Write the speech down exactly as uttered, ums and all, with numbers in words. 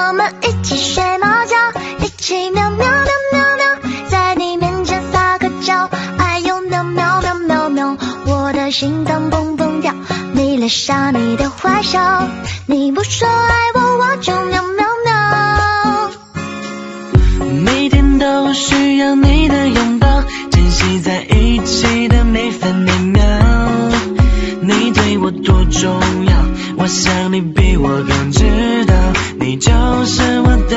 我们一起睡猫觉，一起喵喵喵喵喵，在你面前撒个娇，哎呦喵喵喵喵喵，我的心脏蹦蹦跳，你脸上你的坏笑，你不说爱我我就喵喵喵。 每天都需要你的拥抱，珍惜在一起的每分每秒，你对我多重要，我想你比我更知道，你就是我的